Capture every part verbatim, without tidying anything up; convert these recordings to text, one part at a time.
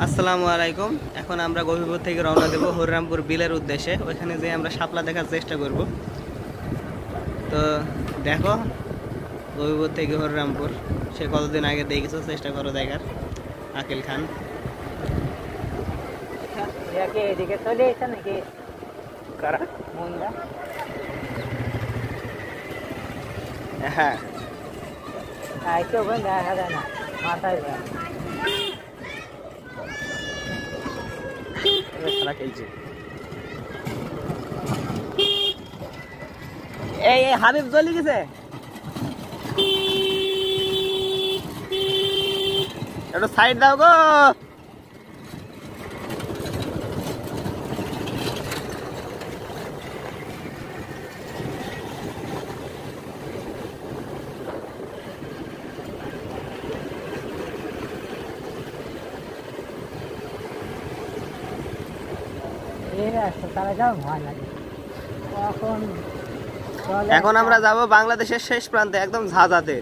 আসসালামু আলাইকুম। এখন আমরা গভীরপুর থেকে রওনা দেব হরিরামপুর বিলের উদ্দেশ্যে। ওইখানে যেয়ে আমরা শাপলা দেখার চেষ্টা করব। তো দেখো, গভীরপুর থেকে হরিরামপুর সে কতদিন আগে দেখেছো, চেষ্টা করো দেখার। আকিল খান এদিকে চলে এসে নাকি কারা মুন্দা হ্যাঁ আইসে ওখানে দেখা যায় না, মাথায় যায়। খেলা খেলছে। এই এই হাবিব চলে গেছে, একটু সাইড দাও গো। এখন আমরা যাব বাংলাদেশের শেষ প্রান্তে, একদম ঝাঁঝাতে।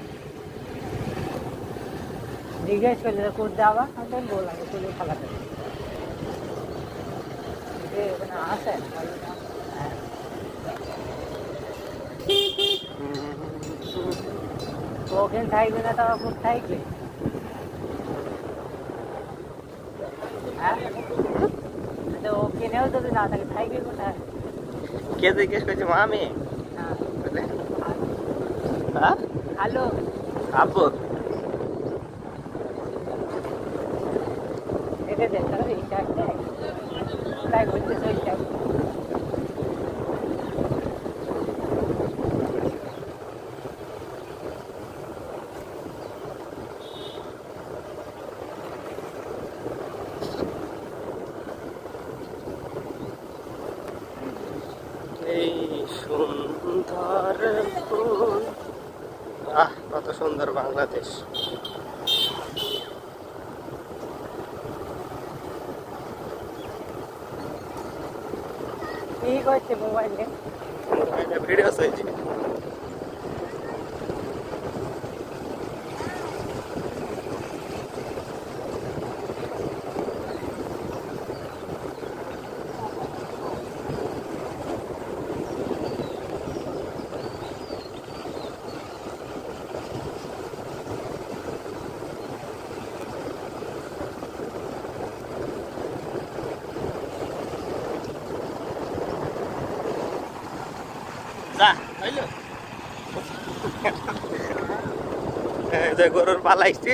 জিজ্ঞেস করলে করতে যাওয়া বললাম চলে খেলাতে আসে ওখানে থাকবে না, তারা খুব থাকবে। হ্যাঁ ওখানেও যদি না থাকে থাকবে কোথায়? কে জিজ্ঞেস করছে? মা আমি হ্যালো আব্বু এটা দেন তাহলে এইটা তাই বলতে চলছে। এই সুন্দর ফুল, আহ কত সুন্দর বাংলাদেশ। কি করছে মোবাইলে? ভিডিও চলছে। গরুর পালাইছি,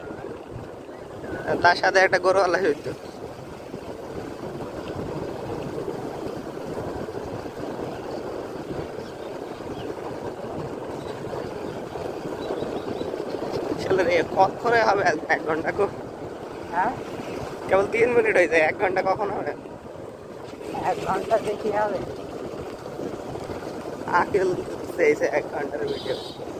তার সাথে একটা গরু আলাই হইতো। কখনো হবে এক ঘন্টা? হ্যাঁ কেবল তিন মিনিট হয়ে যায়, এক ঘন্টা কখন হবে? এক ঘন্টা দেখি হবে। আকিল চেয়েছে এক ঘন্টার ভিডিও।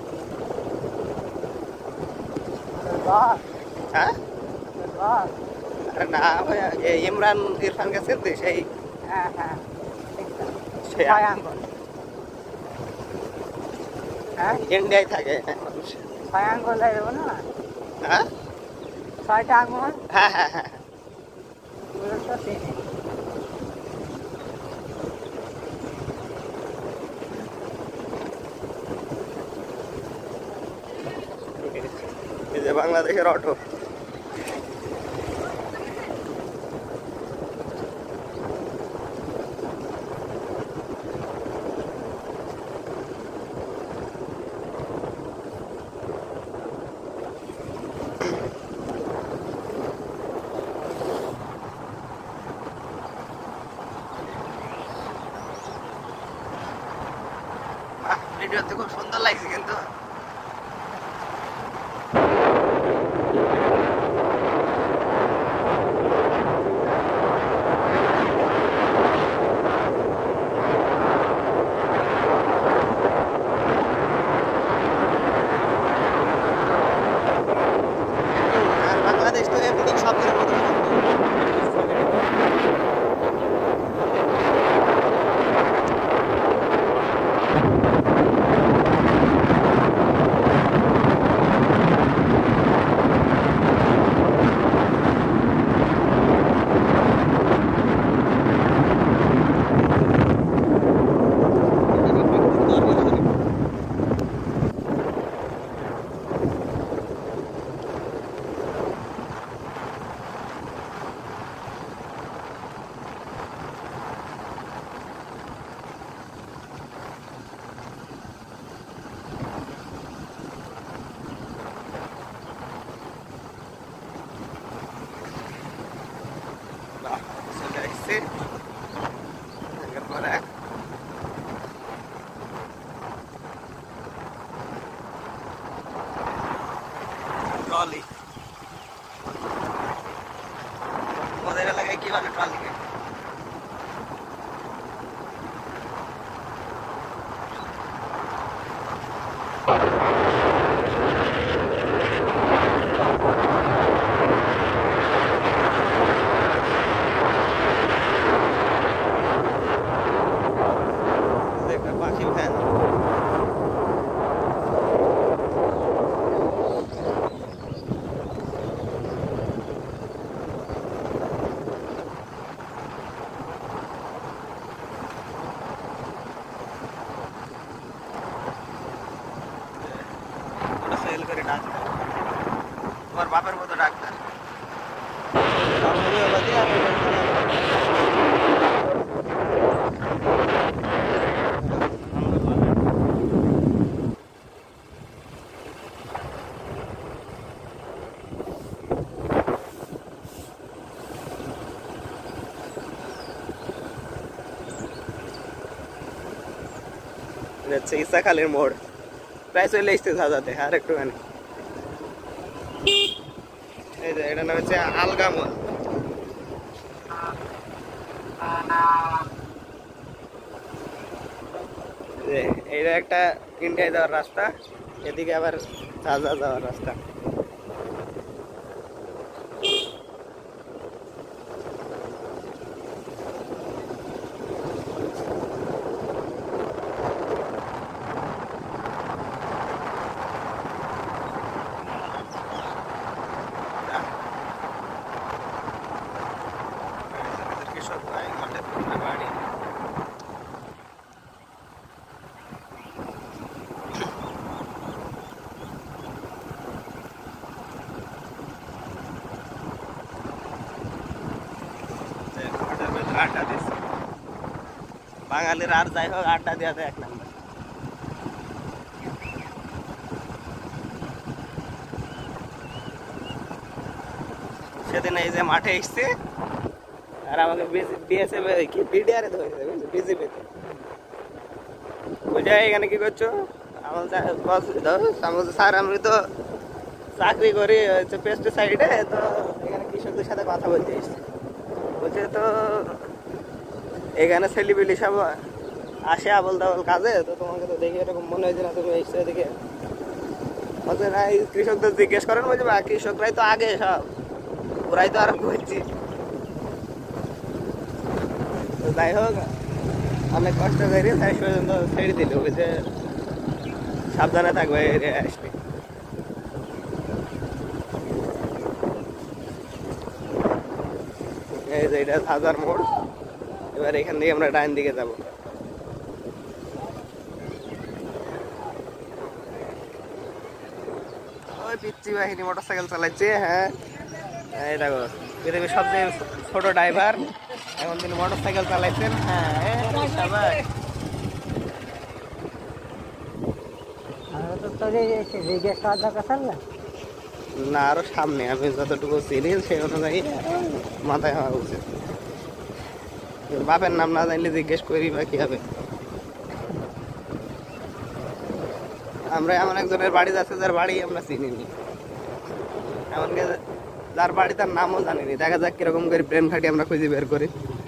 হ্যাঁ আরে না ভাইয়া, ইমরান ইরফান গেছে তো সেই হ্যাঁ হ্যাঁ হ্যাঁ ইন্ডিয়ায় থাকে মানুষ। ছয় আঙ্গুল দেবো না? হ্যাঁ ছয়টা আঙ্গুল। হ্যাঁ হ্যাঁ হ্যাঁ এই যে বাংলাদেশের অটো। ভিডিওতে খুব সুন্দর লাগছে কিন্তু। বাংলাদেশ তো এমনি সব কিছু কিভাবে ট্রলিকে পাখি ভ্যান সেল করে ডাক্তার তোমার বাপের মতো ডাক্তার হচ্ছে ইসাখালীর মোড় প্রায় চলে এসছে সাজাতে আর একটুখানি এই যে এটা নাম হচ্ছে আলগামন এইটা একটা ইন্ডিয়ায় যাওয়ার রাস্তা এদিকে আবার সাজা যাওয়ার রাস্তা আড্ডা দিচ্ছে বাঙালির আর যাই হোক আড্ডা দেওয়াতে এক নাম্বার সেদিন এই যে মাঠে এসছে আর আমাকে বিএসএফ কি বিডিআরে ধরেছে বিজেপিতে বুঝা এখানে কি করছো আমার স্যার আমি তো চাকরি করি হচ্ছে পেস্টিসাইডে তো এখানে কৃষকদের সাথে কথা বলতে এসছি বলছে তো এখানে সেলিব্রিটি সব আসে আবল তাবল কাজে তো তোমাকে তো দেখে এরকম মনে হয়েছে না তুমি এসছো দেখে বলছে না কৃষকদের জিজ্ঞেস করেন বলছে বা কৃষকরাই তো আগে সব ওরাই তো আরম্ভ করছি তো যাই হোক অনেক কষ্ট করি শেষ পর্যন্ত ছেড়ে দিল বলছে সাবধানে থাকবে আসলে এই যে এটা হাজার মোড় এবার এখান থেকে আমরা ডাইন দিকে যাব ওই পিচ্চি বাহিনী মোটরসাইকেল চালাচ্ছে হ্যাঁ এই দেখো পৃথিবীর সবচেয়ে ছোট ড্রাইভার এখন তিনি মোটরসাইকেল চালাইছেন হ্যাঁ সবাই না আরো সামনে আমি যতটুকু চিনি সেই অনুযায়ী মাথায় হওয়া উচিত বাপের নাম না জানলে জিজ্ঞেস করি বা কি হবে আমরা এমন একজনের বাড়ি যাচ্ছে যার বাড়ি আমরা চিনিনি এমনকি যার বাড়ি তার নামও জানিনি দেখা যাক কিরকম করে ব্রেন খাটি আমরা খুঁজে বের করি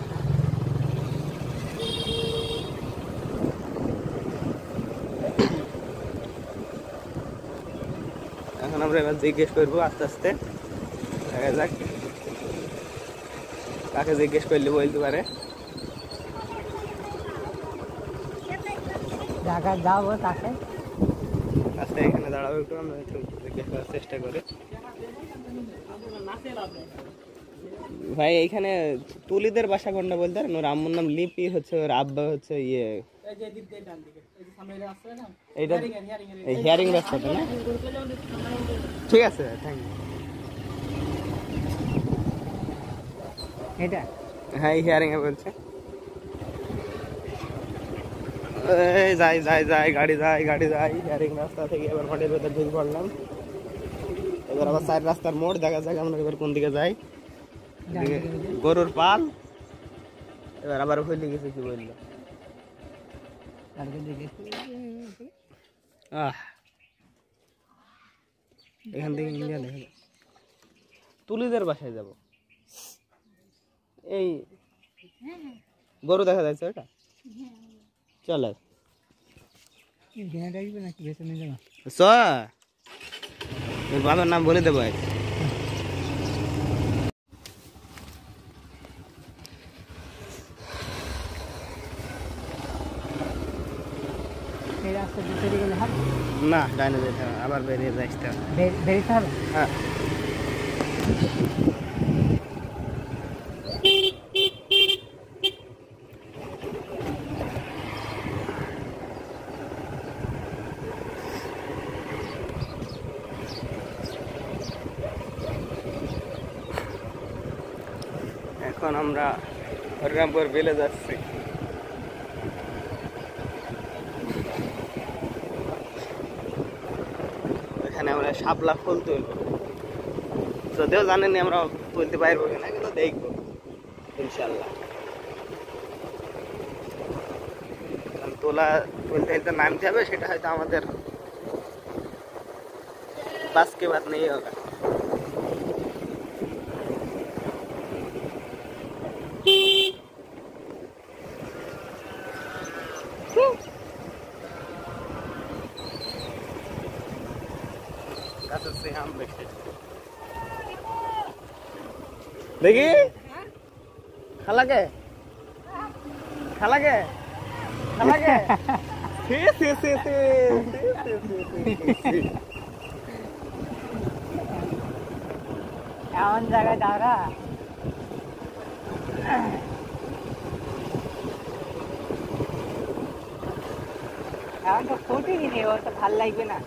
এখন আমরা এবার জিজ্ঞেস করবো আস্তে আস্তে দেখা যাক কাকে জিজ্ঞেস করলে বলতে পারে যাবো তাকে আস্তে এখানে দাঁড়াবো একটু আমরা একটু জিজ্ঞেস করার চেষ্টা করি ভাই এইখানে তুলিদের বাসা কোনটা বলতে পারেন ওর আম্মুর নাম লিপি হচ্ছে ওর আব্বা হচ্ছে ইয়ে এইটা এই হিয়ারিং রাস্তাটা না ঠিক আছে থ্যাংক ইউ এটা হ্যাঁ হিয়ারিং এ বলছে এই যাই যাই যাই গাড়ি যাই গাড়ি যাই হিয়ারিং রাস্তা থেকে এবার মাঠের ভেতর ঢুকে পড়লাম এবার আবার চার রাস্তার মোড় দেখা যাক আমরা এবার কোন দিকে যাই গরুর পাল এবার আবার ভুলে গেছি কি বললো আহ এখান থেকে ইন্ডিয়া দেখা তুলিদের বাসায় যাব এই গরু দেখা যাচ্ছে ওটা চলো চ তোর বাবার নাম বলে দেবো আজ। এই রাস্তা ভিতরে গেলে হবে না ডাইনে যেতে হবে আবার বেরিয়ে যাইতে হবে। বে- বেরোতে হবে হ্যাঁ এখন আমরা হরিরামপুর বিলে যাচ্ছি। এখানে আমরা শাপলা ফুল তুলব, যদিও জানেনি আমরা তুলতে পারবো কিনা, কিন্তু দেখবো ইনশাল্লাহ। কারণ তোলা তুলতে তুলতে নামতে হবে, সেটা হয়তো আমাদের বাসকে বাদ নেই হবে। দেখি খালাকে খালাকে খালাকে সে সে সে সে এমন জায়গায় দাঁড়া এখন তো ফুটিনি নি, ও তো ভাল লাগবে না।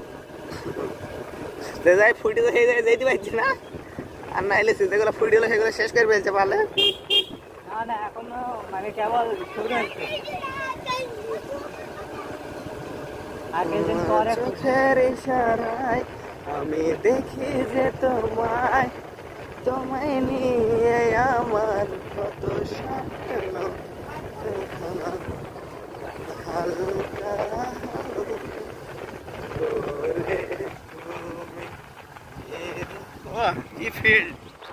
যাই ফুটি তো সেই জায়গায় যেতে পারছি না, আর না এলে যেগুলো ফুটি হলো সেগুলো শেষ করে ফেলছে পারলে। না না এখনো মানে কেবল শুরু হচ্ছে, আর কিছুদিন পরে চোখের ইশারায় আমি দেখি যে তোমায়, তোমায় নিয়ে আমার কত স্বপ্ন হালকা করে তুমি এর- বাহ, কি ফিল্ড!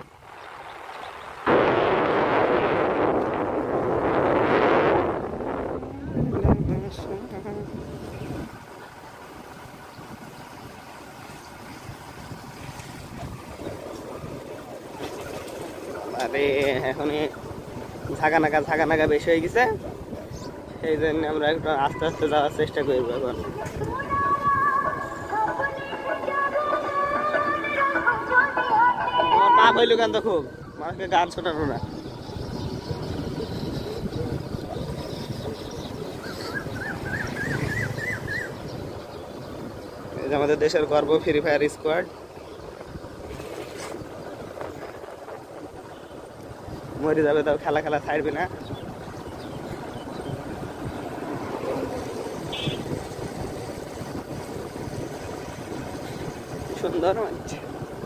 আরে এখন ঝাঁকা নাকা ঝাঁকা নাকা বেশি হয়ে গেছে, সেই জন্য আমরা একটু আস্তে আস্তে যাওয়ার চেষ্টা করবো এখন। আমার পা হইল কেন তো খুব মানুষকে গান ছোটানো না। এই যে আমাদের দেশের গর্ব ফ্রি ফায়ার স্কোয়াড, মরে যাবে তাও খেলা খেলা ছাড়বে না। সুন্দর মানছে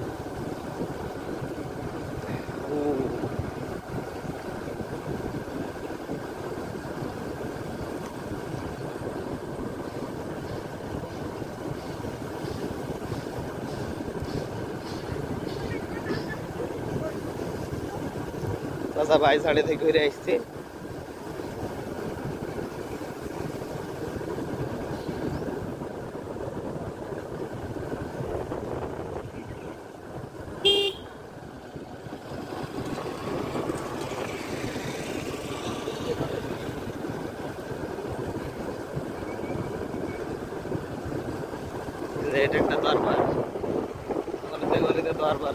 চাচা ভাই সাড়ে থেকে ঘুরে আসছে। এটা একটা দরবার, গলিতে গলিতে দরবার।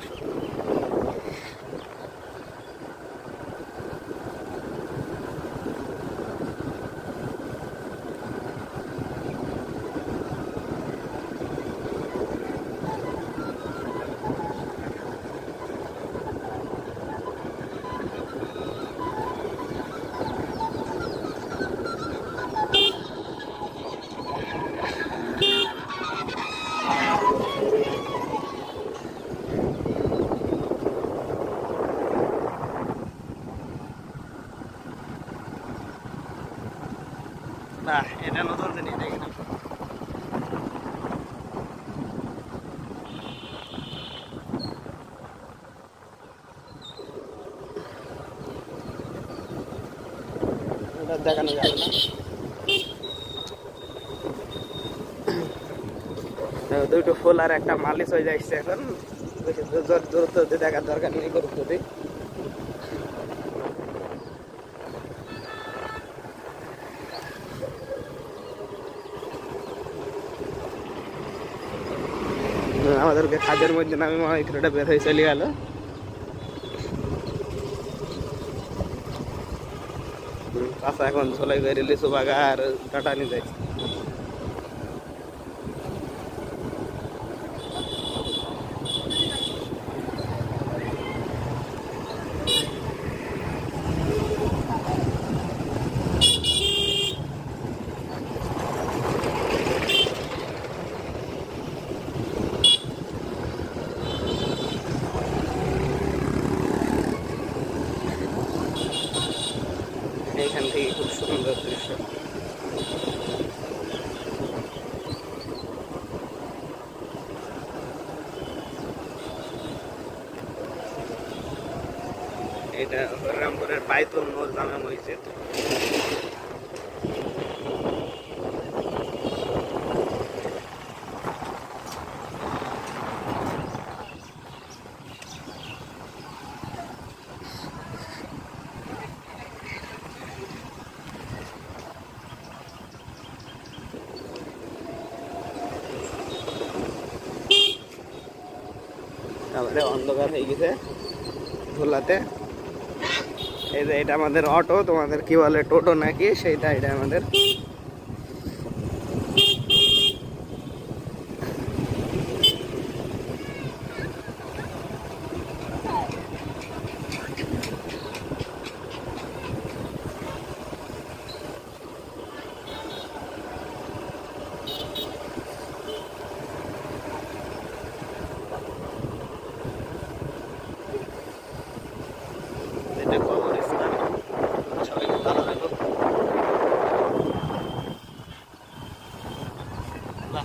না এটা নতুন জিনিস দেখি না। দেখানো যাবে না। দুটো ফুল আর একটা মালিশ হয়ে যাচ্ছে এখন, দূরত্ব দেখার দরকার নেই, গুরুত্ব দিই। আমাদেরকে কাজের মধ্যে নামে মহিলাটা বের হয়ে চলে গেল। চাষা এখন ঝোলাই করে লিচু বাগা আর কাটা নিয়ে যাচ্ছে। এইখান থেকে খুব সুন্দর দৃশ্য। এটা রামপুরের বাইতুল নূর জামে মসজিদ। আমাদের অন্ধকার হয়ে গেছে ধুলাতে। এই যে এটা আমাদের অটো, তোমাদের কি বলে টোটো নাকি সেইটা, এটা আমাদের। এটা কবরস্থান। সবাইকে ভালো থাকো। বাহ,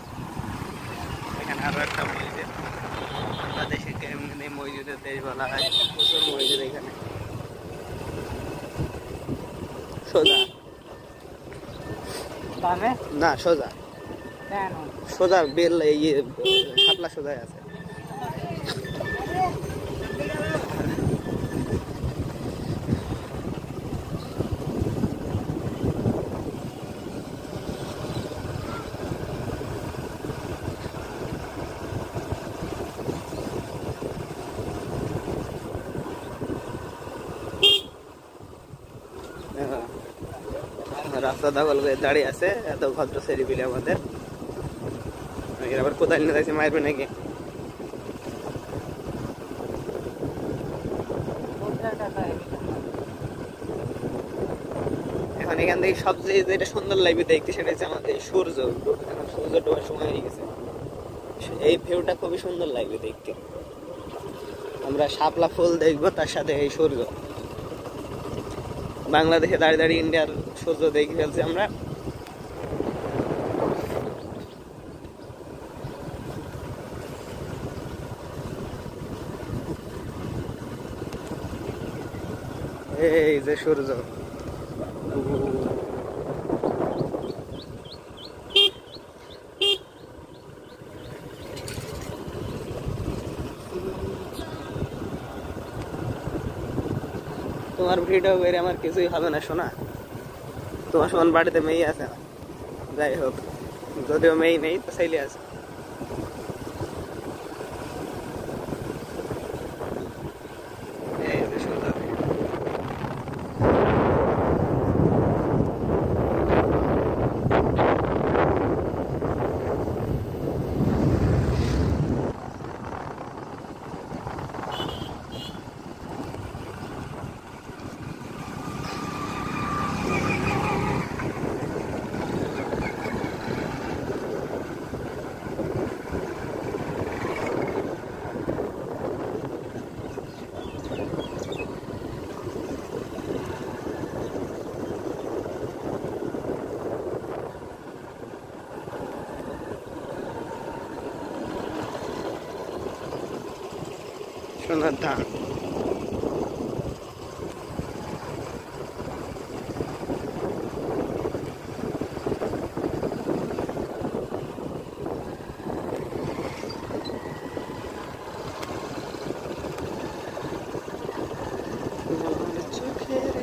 এখানে আরো একটা মসজিদ। বাংলাদেশে এমনি মসজিদের দেশ বলা হয়, প্রচুর মসজিদ এখানে। সোজা তবে না, সোজা কেন সোজা বেল ইয়ে শাপলা সোজাই আছে। রাস্তা দখল করে দাঁড়িয়ে আছে এত ভদ্র ছেলেপিলে আমাদের। এর আবার কোদাল নিয়ে যাচ্ছে, মারবে নাকি? এখন এখান থেকে সবচেয়ে যেটা সুন্দর লাগবে দেখতে সেটা হচ্ছে আমাদের সূর্য। এখন সূর্য ডোবার সময় হয়ে গেছে, এই ভিউটা খুবই সুন্দর লাগবে দেখতে। আমরা শাপলা ফুল দেখবো, তার সাথে এই সূর্য। বাংলাদেশে দাঁড়িয়ে দাঁড়িয়ে ইন্ডিয়ার সূর্য দেখে ফেলছি আমরা। এই যে সূর্য, তোমার ভিডিও বেরে আমার কিছুই হবে না শোনা। তোমার সমান বাড়িতে মেয়ে আছে না, যাই হোক, যদিও মেয়ে নেই তো ছেলে আছে। সোনার ধান।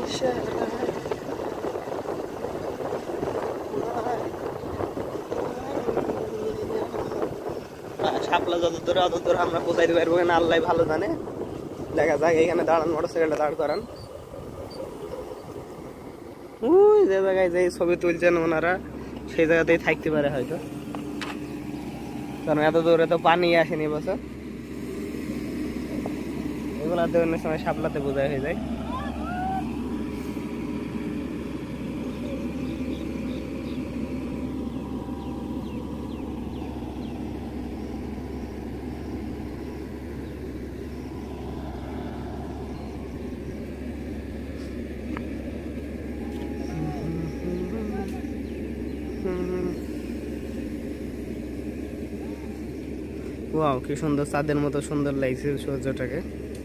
শাপলা যত দূরে অত দূরে আমরা পৌঁছাইতে পারবো কিনা আল্লাহ ভালো জানে। দেখা যাক, এখানে দাঁড়ান, মোটরসাইকেলটা দাঁড় করান। ওই যে জায়গায় যে ছবি তুলছেন ওনারা সেই জায়গাতেই থাকতে পারে হয়তো, কারণ এত দূরে তো পানি আসেনি বছর। এগুলাতে অন্য সময় শাপলাতে বোঝা হয়ে যায়। ওয়াও, কি সুন্দর, চাঁদের মতো সুন্দর লাগছে সূর্যটাকে।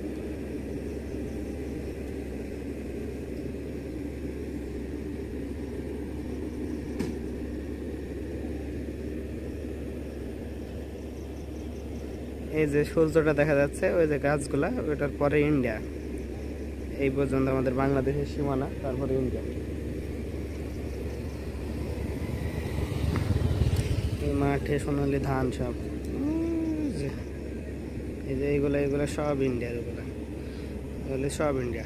এই যে সূর্যটা দেখা যাচ্ছে, ওই যে গাছগুলা, ওইটার পরে ইন্ডিয়া। এই পর্যন্ত আমাদের বাংলাদেশের সীমানা, তারপরে ইন্ডিয়া। এই মাঠে সোনালি ধান সব, এই যে এইগুলো এইগুলো সব ইন্ডিয়ার, এগুলো এগুলো সব ইন্ডিয়া।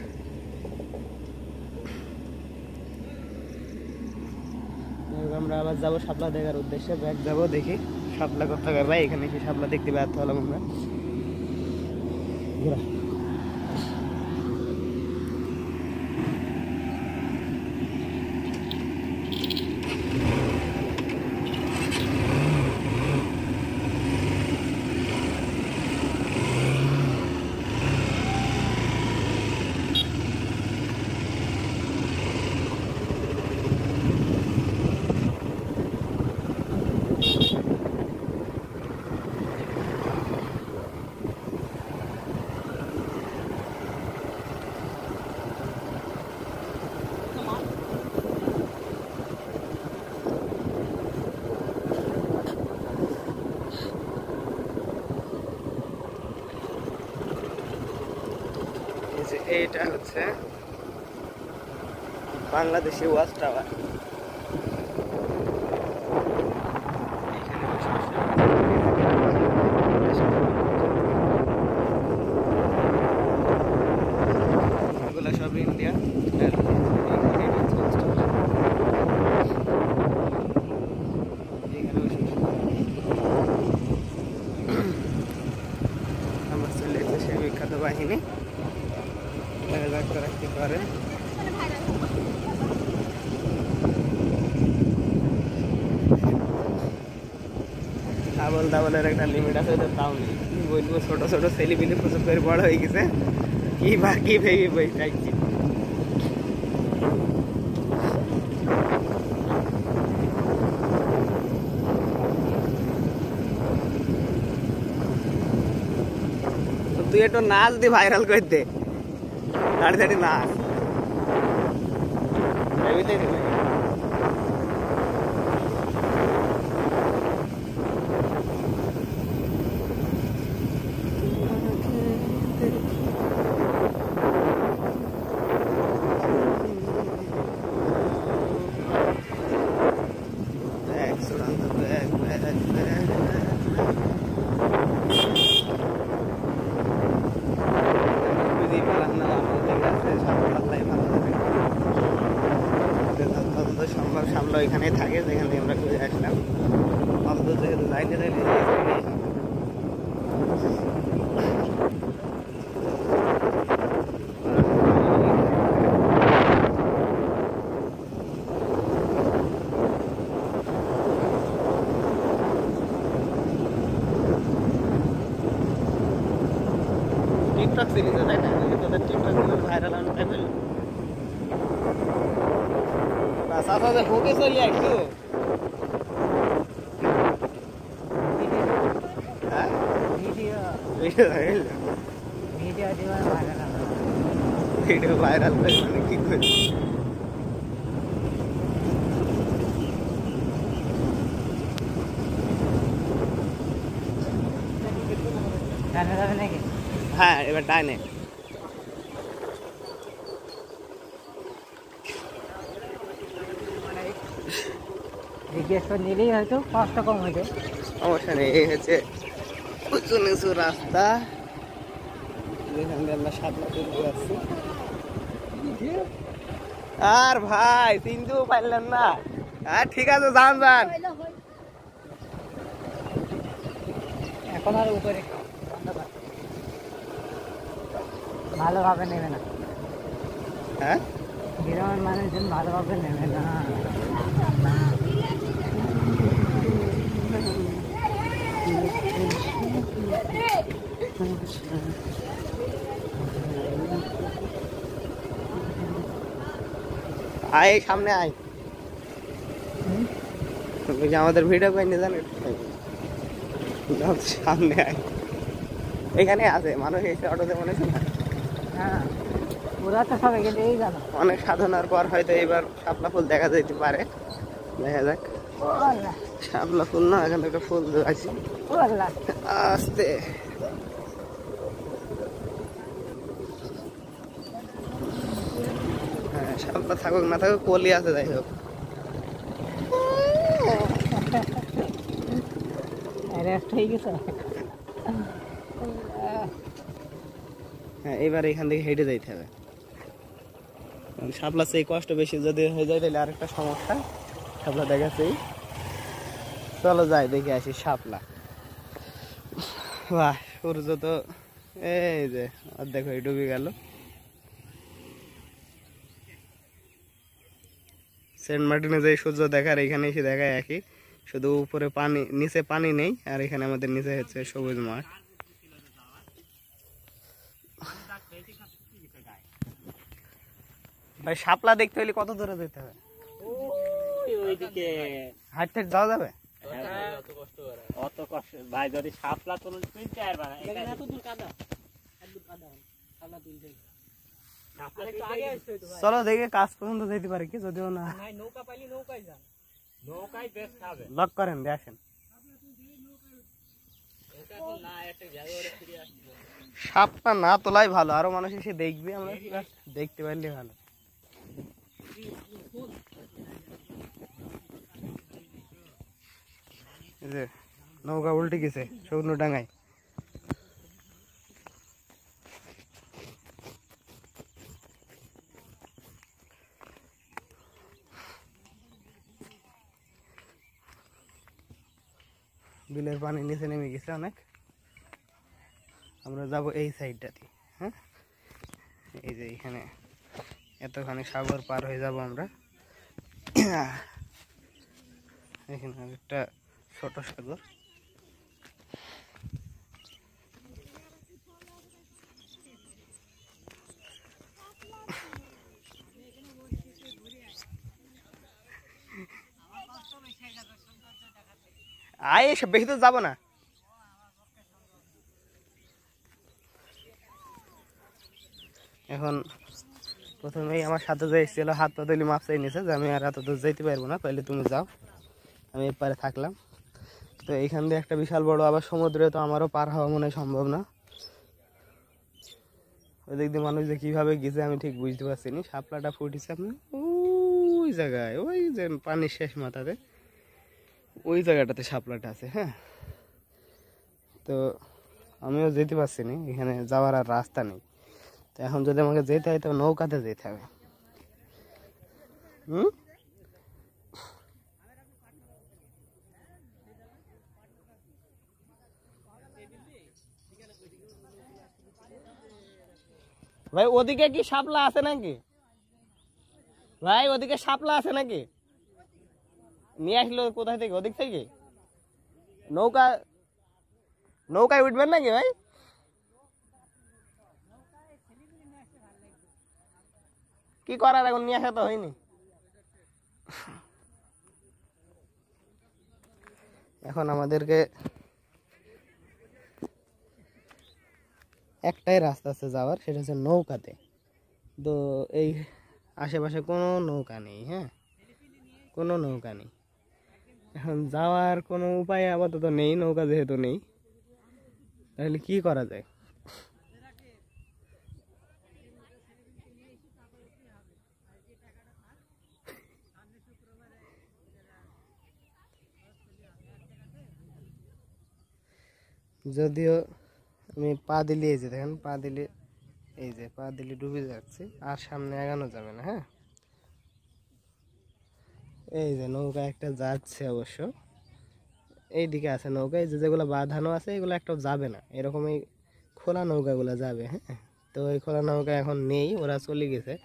আমরা আবার যাবো শাপলা দেখার উদ্দেশ্যে, ব্যাগ যাবো, দেখি শাপলা কোথায় ভাই। এখানে কি শাপলা দেখতে ব্যর্থ হলাম আমরা। এইটা হচ্ছে বাংলাদেশি ওয়াচ টাওয়ার। এগুলো সব ইন্ডিয়া। আমার চলে এসেছে সেই বিখ্যাত বাহিনী, রাখতে পারে। আবল দাবলের একটা লিমিট আছে, তাও নেই। বলবো ছোট ছোট ছেলেপিলে প্রচুর করে বড় হয়ে গেছে, কি বা কি ভেবে বই চাইছি। তুই একটু নাচ দি, ভাইরাল করে দে, দাঁড়ি দাঁড়ি নাচ। সম্ভব সামলা এখানে থাকে, যেখান থেকে আমরা ঘুরে আসলাম। অন্তত যেহেতু যাইতে যাইতে টিকটক সিরিজ, তাই না? তোদের টিকটক ভাইরাল অনেক টাইপের। সাথে সাথে ফোকাস হয়ে একটু হ্যাঁ ভিডিও ভিডিও ভিডিও দিবা ভাইরাল ভিডিও ভাইরাল করে মানে কি করি। ডানে যাবে নাকি? হ্যাঁ, এবার ডানে। জিজ্ঞেস করে নিলেই হয়তো কষ্ট কম হয়ে সমস্যা নেই। এই হচ্ছে উঁচু নিচু রাস্তা, যেখান দিয়ে আমরা শাপলা তুলতে যাচ্ছি। আর ভাই চিনতেও পারলেন না? হ্যাঁ ঠিক আছে, যান যান। এখন আর উপরে ভালোভাবে নেবে না, হ্যাঁ গ্রামের মানুষজন ভালোভাবে নেবে না। আয় সামনে আয়, ওই যে আমাদের ভিডিও পাইনি জানো, সামনে আয়। এখানে আছে মানুষ এসে অটোতে মনে হচ্ছে না। হ্যাঁ, ওরা তো সবাই গেলে এই জানো। অনেক সাধনার পর হয়তো এবার শাপলা ফুল দেখা যেতে পারে, দেখা যাক। শাপলা ফুল না, এখানে একটা ফুল আছে আস্তে। হ্যাঁ শাপলা থাকুক না থাকুক, কলি আছে যাই হোক। রেস্ট হয়ে গেছে। হ্যাঁ এবার এখান থেকে হেঁটে যাইতে হবে। শাপলা সেই কষ্ট বেশি যদি হয়ে যায় তাহলে আরেকটা সমস্যা। শাপলা দেখাচ্ছেই, চলো যাই দেখে আসি শাপলা। বাহ, সূর্য তো এই যে অর্ধেক হয়ে ডুবে গেল। সেন্ট মার্টিনে যে সূর্য দেখার এখানে এসে দেখায় একই, শুধু উপরে পানি, নিচে পানি নেই, আর এখানে আমাদের নিচে হচ্ছে সবুজ মাঠ। ভাই শাপলা দেখতে হলে কত দূরে যেতে হবে? ওইদিকে হাঁটতে যাওয়া যাবে? অত কষ্ট ভাই, যদি শাপলা তুলে তুলতে পারবা না, এখানে এত দূর কাদা, এত দূর কাদা শাপলা তুলতে। চলো দেখে কাজ পর্যন্ত যেতে পারি কি, যদিও না। নৌকা পাইলে নৌকায় যান, নৌকায় বেশ খাবে। লক করেন, দেখেন শাপলা না তোলাই ভালো, আরো মানুষ এসে দেখবে, আমরা দেখতে পারলে ভালো। নৌকা উল্টে গেছে শুকনো ডাঙায়। বিলের পানি নিচে নেমে গেছে অনেক। আমরা যাব এই সাইডটাতে। হ্যাঁ এই যে এখানে এতখানি সাগর পার হয়ে যাব আমরা। এখানে একটা ছোট সাগর। আয় এসব বেশি তো যাবো না। এখন প্রথমেই আমার সাথে যে এসেছিল হাত পা ধুলি মাপ চাই নিছে যে আমি আর এত দূর যেতে পারবো না, তাহলে তুমি যাও, আমি এপারে থাকলাম। তো এইখান দিয়ে একটা বিশাল বড় আবার সমুদ্রে, তো আমারও পার হওয়া মনে হয় সম্ভব না। ওই দিক দিয়ে মানুষ যে কীভাবে গেছে আমি ঠিক বুঝতে পারছি না। শাপলাটা ফুটেছে আপনি ওই জায়গায়, ওই যে পানির শেষ মাথাতে ওই জায়গাটাতে শাপলাটা আছে। হ্যাঁ তো আমিও যেতে পারছি না, এখানে যাওয়ার আর রাস্তা নেই। তো এখন যদি আমাকে যেতে হয় তো নৌকাতে যেতে হবে। হুম ভাই ওদিকে কি শাপলা আছে নাকি? ভাই ওদিকে শাপলা আছে নাকি? নিয়ে আসলো কোথায় থেকে? ওদিক থেকে নৌকা, নৌকায় উঠবেন নাকি ভাই? কি করার, এখন নিয়ে আসা তো হয়নি। এখন আমাদেরকে একটাই রাস্তা আছে যাওয়ার, সেটা হচ্ছে নৌকাতে। তো এই আশেপাশে কোনো নৌকা নেই। হ্যাঁ কোনো নৌকা নেই, এখন যাওয়ার কোনো উপায় আপাতত নেই, নৌকা যেহেতু নেই। তাহলে কি করা যায়? যদিও আমি পা দিলে এই যে দেখেন পা দিলে এই যে পা দিলে ডুবে যাচ্ছে আর সামনে এগানো যাবে না। হ্যাঁ এই যে নৌকা একটা যাচ্ছে অবশ্য এইদিকে আছে নৌকা, এই যে যেগুলো বাঁধানো আছে এগুলো একটাও যাবে না, এরকমই খোলা নৌকাগুলো যাবে। হ্যাঁ তো এই খোলা নৌকা এখন নেই, ওরা চলে গেছে,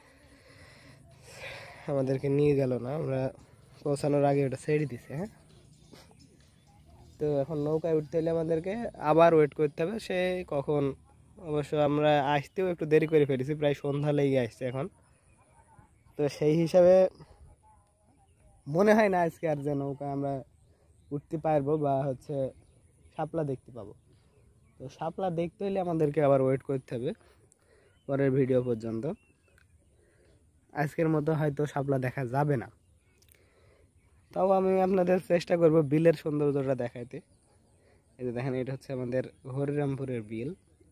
আমাদেরকে নিয়ে গেল না, আমরা পৌঁছানোর আগে ওটা ছেড়ে দিছে। হ্যাঁ তো এখন নৌকায় উঠতে হলে আমাদেরকে আবার ওয়েট করতে হবে, সে কখন, অবশ্য আমরা আসতেও একটু দেরি করে ফেলেছি, প্রায় সন্ধ্যা লেগে আসছে এখন। তো সেই হিসাবে মনে হয় না আজকে আর যে নৌকা আমরা উঠতে পারবো বা হচ্ছে শাপলা দেখতে পাবো। তো শাপলা দেখতে হলে আমাদেরকে আবার ওয়েট করতে হবে পরের ভিডিও পর্যন্ত। আজকের মতো হয়তো শাপলা দেখা যাবে না, তাও আমি আপনাদের চেষ্টা করব বিলের সৌন্দর্যটা দেখাইতে। এই যে দেখেন এটা হচ্ছে আমাদের হরিরামপুরের বিল,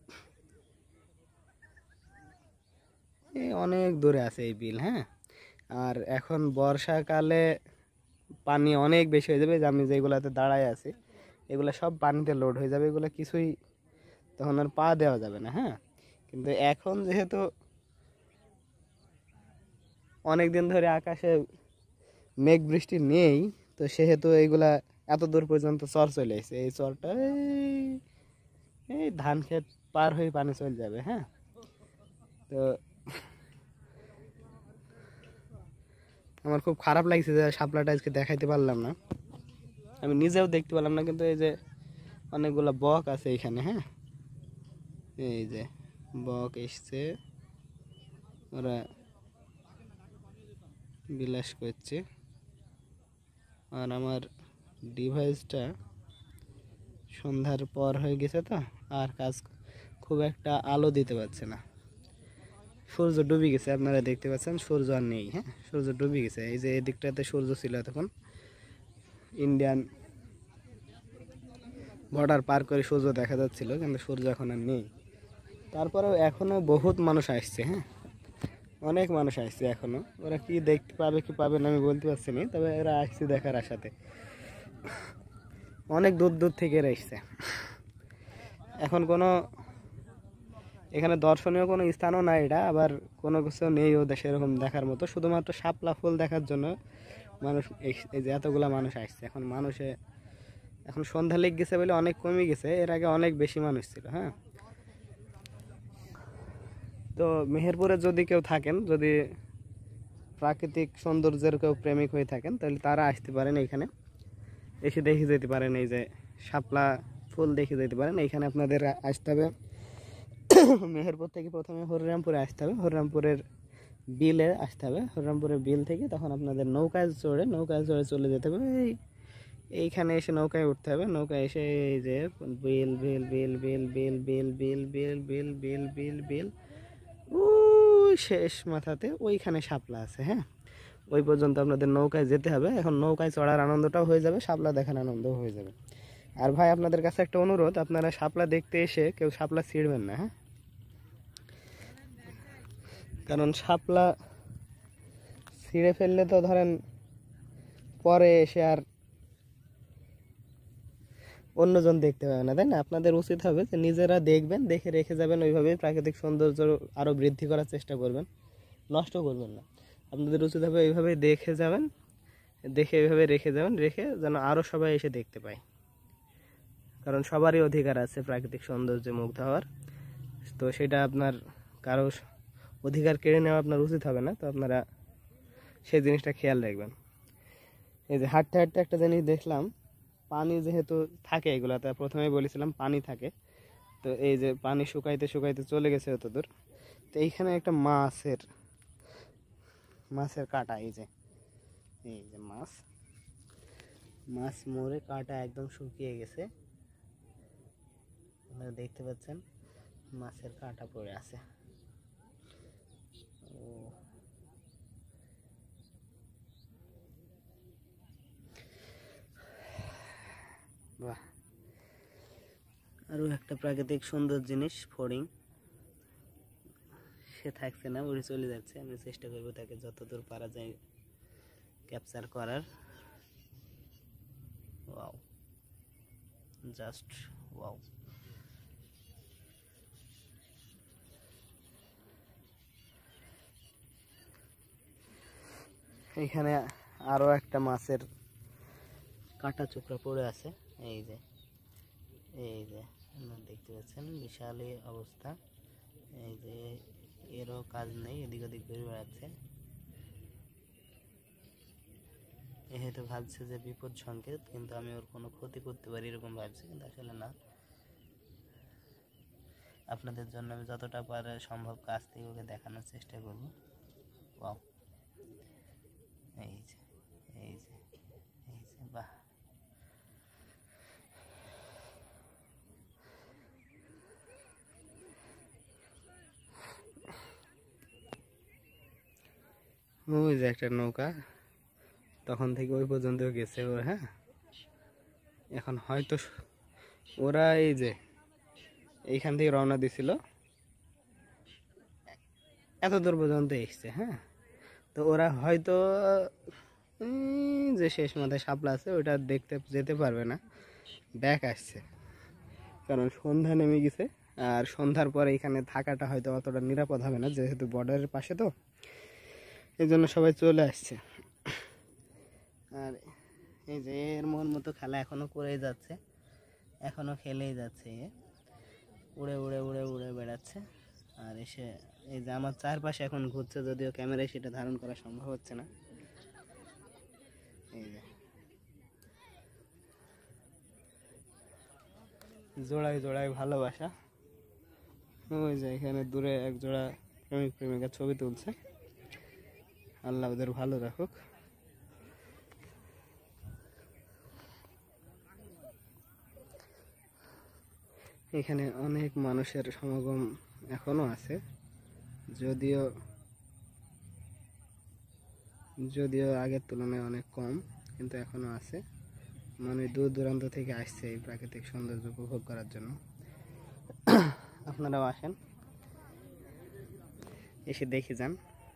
এই অনেক দূরে আছে এই বিল। হ্যাঁ আর এখন বর্ষাকালে পানি অনেক বেশি হয়ে যাবে, যে আমি যেগুলাতে দাঁড়ায় আছি এগুলো সব পানিতে লোড হয়ে যাবে, এগুলো কিছুই তখন আর পা দেওয়া যাবে না। হ্যাঁ কিন্তু এখন যেহেতু অনেক দিন ধরে আকাশে মেঘ বৃষ্টি নেই, তো সেহেতু এইগুলা এত দূর পর্যন্ত চর চলে আসছে, এই চরটা এই ধান ক্ষেত পার হয়ে পানি চলে যাবে। হ্যাঁ তো আমার খুব খারাপ লাগছে যে শাপলাটা আজকে দেখাইতে পারলাম না, আমি নিজেও দেখতে পারলাম না, কিন্তু এই যে অনেকগুলো বক আছে এখানে। হ্যাঁ এই যে বক এসছে, ওরা বিলাস করছে, আর আমার ডিভাইসটা সন্ধ্যার পর হয়ে গেছে তো আর কাজ খুব একটা আলো দিতে পারছে না, সূর্য ডুবে গেছে, আপনারা দেখতে পাচ্ছেন সূর্য আর নেই। হ্যাঁ সূর্য ডুবে গেছে, এই যে এদিকটাতে সূর্য ছিল তখন, ইন্ডিয়ান বর্ডার পার করে সূর্য দেখা যাচ্ছিল, কিন্তু সূর্য এখন আর নেই। তারপরেও এখনও বহুত মানুষ আসছে। হ্যাঁ অনেক মানুষ আসছে এখনও, ওরা কি দেখতে পাবে কি পাবে না আমি বলতে পারছি না, তবে এরা আসছে দেখার আশাতে, অনেক দূর দূর থেকে এরা এসছে। এখন কোনো এখানে দর্শনীয় কোনো স্থানও নাই, এটা আবার কোনো কিছু নেই ও সেরকম দেখার মতো, শুধুমাত্র শাপলা ফুল দেখার জন্য মানুষ এই যে এতগুলা মানুষ আসছে। এখন মানুষে এখন সন্ধ্যা লেগে গেছে বলে অনেক কমে গেছে, এর আগে অনেক বেশি মানুষ ছিল। হ্যাঁ তো মেহেরপুরে যদি কেউ থাকেন, যদি প্রাকৃতিক সৌন্দর্যের কেউ প্রেমিক হয়ে থাকেন, তাহলে তারা আসতে পারেন, এইখানে এসে দেখে যেতে পারেন, এই যে শাপলা ফুল দেখে যেতে পারেন। এইখানে আপনাদের আসতে হবে মেহেরপুর থেকে প্রথমে হরিরামপুরে আসতে হবে, হরিরামপুরের বিলে আসতে হবে, হরিরামপুরের বিল থেকে তখন আপনাদের নৌকায় চড়ে নৌকায় চড়ে চলে যেতে হবে, এই এইখানে এসে নৌকায় উঠতে হবে, নৌকায় এসে এই যে বিল বিল বিল বিল বিল বিল বিল বিল বিল বিল বিল বিল ওই শেষ মাথাতে ওইখানে শাপলা আছে। হ্যাঁ ওই পর্যন্ত আপনাদের নৌকায় যেতে হবে, এখন নৌকায় চড়ার আনন্দটাও হয়ে যাবে, শাপলা দেখার আনন্দও হয়ে যাবে। আর ভাই আপনাদের কাছে একটা অনুরোধ, আপনারা শাপলা দেখতে এসে কেউ শাপলা ছিঁড়বেন না। হ্যাঁ কারণ শাপলা ছিঁড়ে ফেললে তো ধরেন পরে এসে আর অন্যজন দেখতে পাবে না, তাই না? আপনাদের উচিত হবে যে নিজেরা দেখবেন, দেখে রেখে যাবেন, ওইভাবেই প্রাকৃতিক সৌন্দর্য আরও বৃদ্ধি করার চেষ্টা করবেন, নষ্ট করবেন না। আপনাদের উচিত হবে এইভাবেই দেখে যাবেন, দেখে এইভাবে রেখে যাবেন, রেখে যেন আরও সবাই এসে দেখতে পায়, কারণ সবারই অধিকার আছে প্রাকৃতিক সৌন্দর্যে মুগ্ধ হওয়ার। তো সেটা আপনার কারো অধিকার কেড়ে নেওয়া আপনার উচিত হবে না, তো আপনারা সেই জিনিসটা খেয়াল রাখবেন। এই যে হাঁটতে হাঁটতে একটা জিনিস দেখলাম, পানি যেহেতু থাকে এগুলাতে, প্রথমেই বলেছিলাম পানি থাকে, তো এই যে পানি শুকাইতে শুকাইতে চলে গেছে অত দূর, তো এইখানে একটা মাছের মাছের কাঁটা, এই যে এই যে মাছ মাছ মরে কাঁটা একদম শুকিয়ে গেছে, আপনারা দেখতে পাচ্ছেন মাছের কাঁটা পড়ে আছে। ও বাহ, আরও একটা প্রাকৃতিক সুন্দর জিনিস ফড়িং, সে থাকছে না, উড়ে চলে যাচ্ছে, আমি চেষ্টা করবো তাকে যতদূর পারা যায় ক্যাপচার করার। ওয়াও, জাস্ট ওয়াও, এখানে আরো একটা মাছের কাঁটা চোখরা পড়ে আছে। এই যে এই যে আপনারা দেখতে পাচ্ছেন বিশালই অবস্থা। এই যে এরও কাজ নেই, এদিক ওদিক ঘুরে বেড়াচ্ছে। এ হয়তো ভাবছে যে বিপদ সংকেত, কিন্তু আমি ওর কোনো ক্ষতি করতে পারি এরকম ভাবছে, কিন্তু আসলে না। আপনাদের জন্য আমি যতটা পারে সম্ভব কাছ থেকে ওকে দেখানোর চেষ্টা করব। ওয়াও, এই যে এই যে এই যে বাহ, ওই যে একটা নৌকা তখন থেকে ওই পর্যন্ত গেছে ওরা। হ্যাঁ, এখন হয়তো ওরা এই যে এইখান থেকে রওনা দিছিল, এত দূর পর্যন্ত এসছে। হ্যাঁ, তো ওরা হয়তো যে শেষ মাথায় শাপলা আছে ওটা দেখতে যেতে পারবে না, ব্যাক আসছে, কারণ সন্ধ্যা নেমে গেছে। আর সন্ধ্যার পরে এখানে থাকাটা হয়তো অতটা নিরাপদ হবে না, যেহেতু বর্ডারের পাশে, তো এই জন্য সবাই চলে আসছে। আর এই যে এর মন মতো খেলা এখনো করেই যাচ্ছে, এখনো খেলেই যাচ্ছে। এ উড়ে উড়ে উড়ে উড়ে বেড়াচ্ছে। আর এসে এই যে আমার চারপাশে এখন ঘুরছে, যদিও ক্যামেরায় সেটা ধারণ করা সম্ভব হচ্ছে না। এই যে জোড়ায় জোড়ায় ভালোবাসা। ওই যে এখানে দূরে এক জোড়া প্রেমিক প্রেমিকা ছবি তুলছে। আল্লাহ ওদের ভালো রাখুক। এখানে অনেক মানুষের সমাগম এখনো আছে, যদিও যদিও আগের তুলনায় অনেক কম, কিন্তু এখনো আছে। মানে দূর দূরান্ত থেকে আসছে এই প্রাকৃতিক সৌন্দর্য উপভোগ করার জন্য। আপনারাও আসেন, এসে দেখে যান।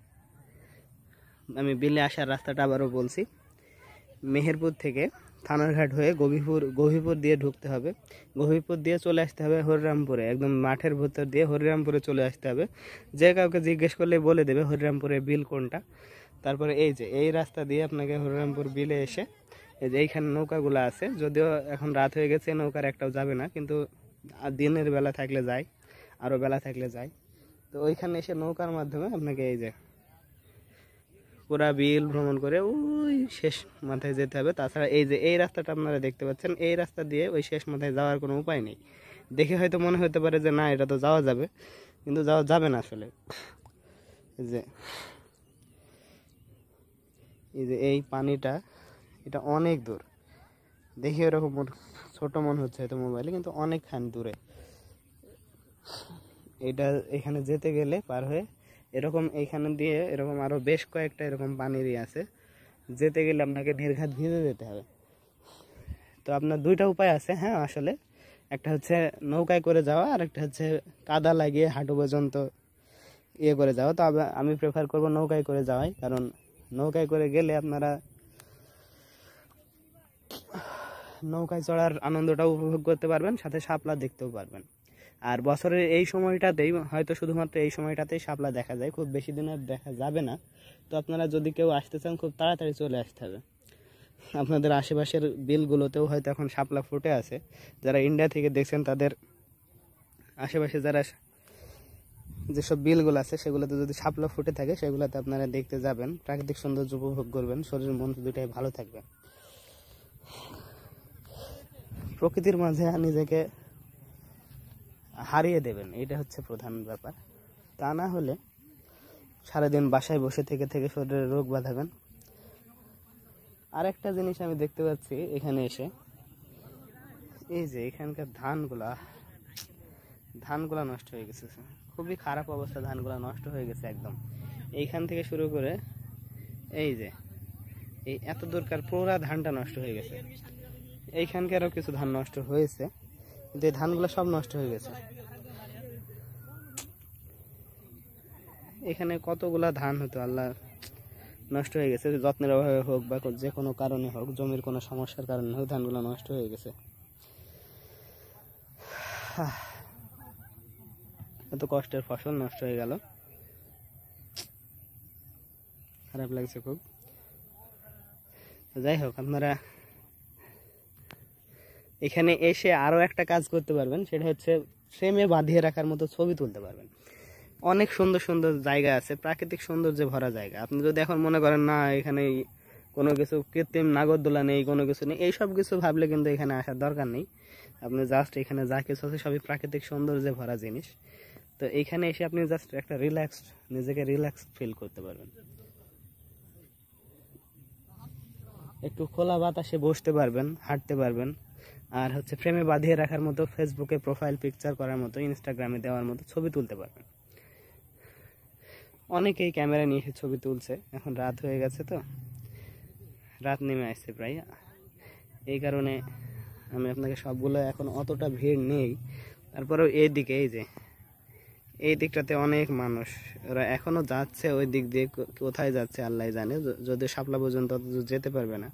আমি বিলে আসার রাস্তাটা আবারও বলছি, মেহেরপুর থেকে থানারঘাট হয়ে গভীরপুর গভীরপুর দিয়ে ঢুকতে হবে, গভীরপুর দিয়ে চলে আসতে হবে হরিরামপুরে, একদম মাঠের ভিতর দিয়ে হরিরামপুরে চলে আসতে হবে। যে কাউকে জিজ্ঞেস করলে বলে দেবে হরিরামপুরের বিল কোনটা। তারপরে এই যে এই রাস্তা দিয়ে আপনাকে হরিরামপুর বিলে এসে এই যে এইখানে নৌকাগুলো আছে, যদিও এখন রাত হয়ে গেছে নৌকার একটাও যাবে না, কিন্তু দিনের বেলা থাকলে যায়, আরও বেলা থাকলে যায়। তো ওইখানে এসে নৌকার মাধ্যমে আপনাকে এই যে পুরা বিল ভ্রমণ করে ওই শেষ মাথায় যেতে হবে। তাছাড়া এই যে এই রাস্তাটা আপনারা দেখতে পাচ্ছেন, এই রাস্তা দিয়ে ওই শেষ মাথায় যাওয়ার কোনো উপায় নেই। দেখে হয়তো মনে হতে পারে যে না এটা তো যাওয়া যাবে, কিন্তু যাওয়া যাবে না আসলে। এই যে এই যে এই পানিটা, এটা অনেক দূর, দেখে এরকম ছোট মনে হচ্ছে হয়তো মোবাইলে, কিন্তু অনেকখানি দূরে। এটা এখানে যেতে গেলে পার হয়ে এরকম এইখানে দিয়ে এরকম আরও বেশ কয়েকটা এরকম পানিরই আছে, যেতে গেলে আপনাকে নির্ঘাত ভিজে যেতে হবে। তো আপনার দুইটা উপায় আছে। হ্যাঁ, আসলে একটা হচ্ছে নৌকায় করে যাওয়া, আর একটা হচ্ছে কাদা লাগিয়ে হাঁটু পর্যন্ত ইয়ে করে যাওয়া। তো আমি প্রেফার করব নৌকায় করে যাওয়াই, কারণ নৌকায় করে গেলে আপনারা নৌকায় চড়ার আনন্দটাও উপভোগ করতে পারবেন, সাথে শাপলা দেখতেও পারবেন। আর বছরের এই সময়টাতেই হয়তো শুধুমাত্র এই সময়টাতেই শাপলা দেখা যায়, খুব বেশি দিন আর দেখা যাবে না। তো আপনারা যদি কেউ আসতে চান খুব তাড়াতাড়ি চলে আসতে হবে। আপনাদের আশেপাশের বিলগুলোতেও হয়তো এখন শাপলা ফুটে আছে। যারা ইন্ডিয়া থেকে দেখছেন তাদের আশেপাশে যারা যেসব বিলগুলো আছে সেগুলোতে যদি শাপলা ফুটে থাকে সেগুলোতে আপনারা দেখতে যাবেন, প্রাকৃতিক সৌন্দর্য উপভোগ করবেন, শরীর মন দুটাই ভালো থাকবে। প্রকৃতির মাঝে নিজেকে হারিয়ে দেবেন, এটা হচ্ছে প্রধান ব্যাপার। তা না হলে সারাদিন বাসায় বসে থেকে থেকে শরীরে রোগ বাঁধাবেন। আরেকটা জিনিস আমি দেখতে পাচ্ছি এখানে এসে, এই যে এখানকার ধানগুলা ধানগুলা নষ্ট হয়ে গেছে, খুবই খারাপ অবস্থা, ধানগুলা নষ্ট হয়ে গেছে একদম। এইখান থেকে শুরু করে এই যে এই এত দূরকার পুরা ধানটা নষ্ট হয়ে গেছে। এইখানকারও কিছু ধান নষ্ট হয়েছে, কিন্তু এই ধানগুলো সব নষ্ট হয়ে গেছে। এখানে কতগুলা ধান হতো আল্লাহ, নষ্ট হয়ে গেছে। যত্নের অভাবে হোক বা যে কোনো কারণে হোক, জমির কোনো সমস্যার কারণে হোক, ধানগুলো নষ্ট হয়ে গেছে। এত কষ্টের ফসল নষ্ট হয়ে গেল, খারাপ লাগছে খুব। যাই হোক, আপনারা এখানে এসে আরো একটা কাজ করতে পারবেন, সেটা হচ্ছে ফ্রেমে বাঁধিয়ে রাখার মতো ছবি তুলতে পারবেন। অনেক সুন্দর সুন্দর জায়গা আছে, প্রাকৃতিক সৌন্দর্যে ভরা জায়গা। আপনি যদি এখন মনে করেন না এখানে কোনো কিছু কৃত্রিম নাগরদোলা নেই, কোনো কিছু নেই, এই সব কিছু ভাবলে কিন্তু এখানে আসার দরকার নেই। আপনি জাস্ট এখানে যা কিছু আছে সবই প্রাকৃতিক সৌন্দর্যে ভরা জিনিস। তো এইখানে এসে আপনি জাস্ট একটা রিল্যাক্স, নিজেকে রিল্যাক্স ফিল করতে পারবেন। একটু খোলা বাতাসে বসতে পারবেন, হাঁটতে পারবেন, আর হচ্ছে ফ্রেমে বাঁধিয়ে রাখার মতো, ফেসবুকে প্রোফাইল পিকচার করার মতো, ইনস্টাগ্রামে দেওয়ার মতো ছবি তুলতে পারবেন। অনেকেই ক্যামেরা নিয়ে এসে ছবি তুলছে। এখন রাত হয়ে গেছে, তো রাত নেমে আসছে প্রায়, এই কারণে আমি আপনাকে সবগুলো, এখন অতটা ভিড় নেই, তারপরেও এই দিকে, এই যে এই দিকটাতে অনেক মানুষ, ওরা এখনো যাচ্ছে ওই দিক দিয়ে, কোথায় যাচ্ছে আল্লাহ জানে, যদি শাপলা পর্যন্ত যেতে পারবে না।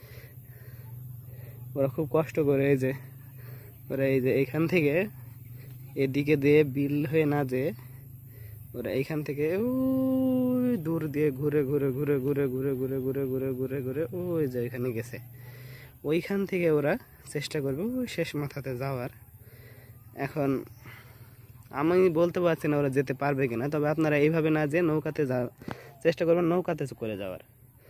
ওরা খুব কষ্ট করে, এই যে ওরা এই যে এইখান থেকে এদিকে দিয়ে বিল হয়ে না যে, ওরা এইখান থেকে ওই দূর দিয়ে ঘুরে ঘুরে ঘুরে ঘুরে ঘুরে ঘুরে ঘুরে ঘুরে ঘুরে ঘুরে ওই যে এখানে গেছে। ওইখান থেকে ওরা চেষ্টা করবে ওই শেষ মাথাতে যাওয়ার। এখন আমি বলতে পারছি না ওরা যেতে পারবে কিনা, তবে আপনারা এইভাবে না যে নৌকাতে যা চেষ্টা করবেন, নৌকাতে করে যাওয়ার।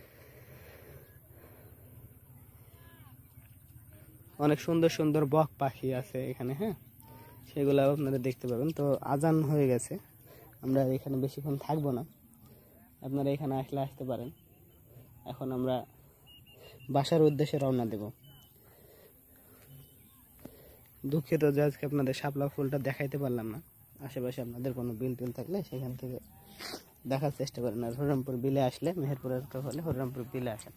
অনেক সুন্দর সুন্দর বক পাখি আছে এখানে, হ্যাঁ, সেগুলো আপনারা দেখতে পাবেন। তো আজান হয়ে গেছে, আমরা এখানে বেশিক্ষণ থাকবো না, আপনারা এখানে আসলে আসতে পারেন। এখন আমরা বাসার উদ্দেশ্যে রওনা দেব। দুঃখিত যে আজকে আপনাদের শাপলা ফুলটা দেখাইতে পারলাম না। আশেপাশে আপনাদের কোনো বিল টিল থাকলে সেখান থেকে দেখার চেষ্টা করেন। আর হরিরামপুর বিলে আসলে, মেহেরপুরের হলে হরিরামপুর বিলে আসেন।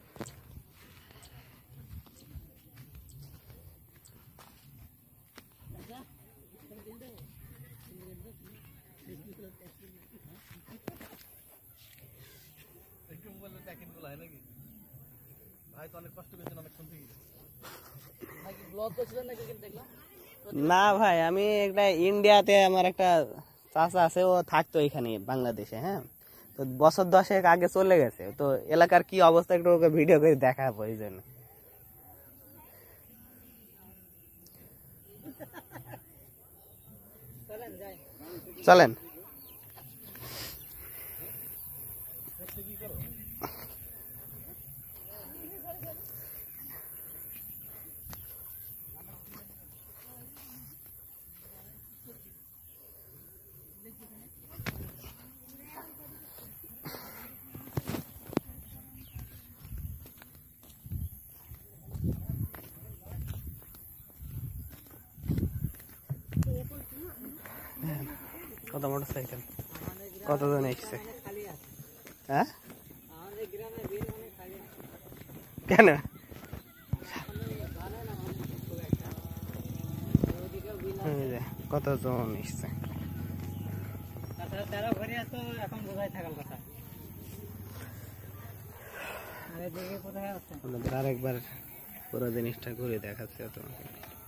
না ভাই, আমি একটা ইন্ডিয়াতে আমার একটা চাচা আছে, ও থাকতো এখানে বাংলাদেশে, হ্যাঁ, তো বছর দশেক আগে চলে গেছে। তো এলাকার কি অবস্থা একটু ওকে ভিডিও করে দেখাবো, এই জন্য। চলেন। কত মোটর সাইকেল, কতজন এসছে? হ্যাঁ, কেন? কতজন এসছে? আরেকবার পুরো জিনিসটা ঘুরে দেখাচ্ছে তোমাকে।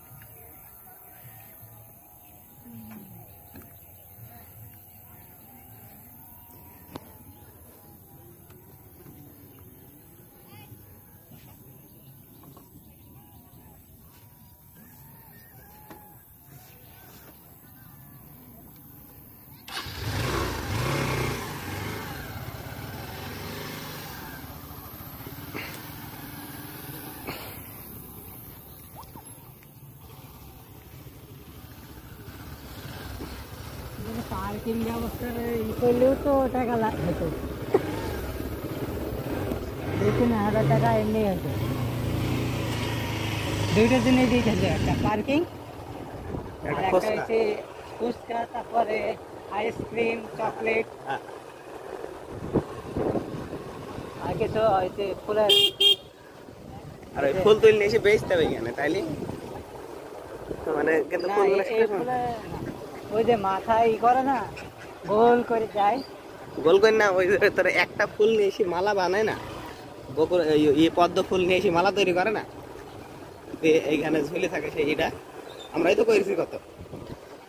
পার্কিং ব্যবস্থা করলেও তো টাকা লাগবে, তো দুই তিন হাজার টাকা এমনি আছে। দুইটা জিনিস দিয়েছে, একটা পার্কিং, আর একটা হচ্ছে ফুচকা, তারপরে আইসক্রিম, চকলেট, আর কিছু হচ্ছে ফুলের। আর ওই ফুল তুলে এসে বেচতে হবে এখানে, তাইলে মানে কিন্তু ওই যে মাথায় ই করে না, গোল করে যায়, গোল করে না, ওই তোর একটা ফুল নিয়ে এসে মালা বানায় না, বকুল ইয়ে পদ্ম ফুল নিয়ে এসে মালা তৈরি করে না, এইখানে ঝুলে থাকে, সেই এটা আমরাই তো করেছি কত।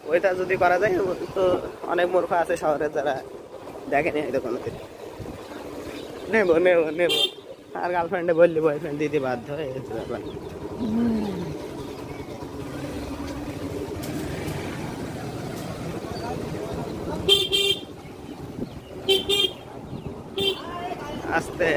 ওইটা যদি করা যায় তো অনেক মূর্খ আছে শহরে যারা দেখেনি হয়তো কোনোদিন। নেবো নেবো নেবো আর গার্লফ্রেন্ডে বললি বয়ফ্রেন্ড দিতে বাধ্য হয়ে গেছে ব্যাপার। আস্তে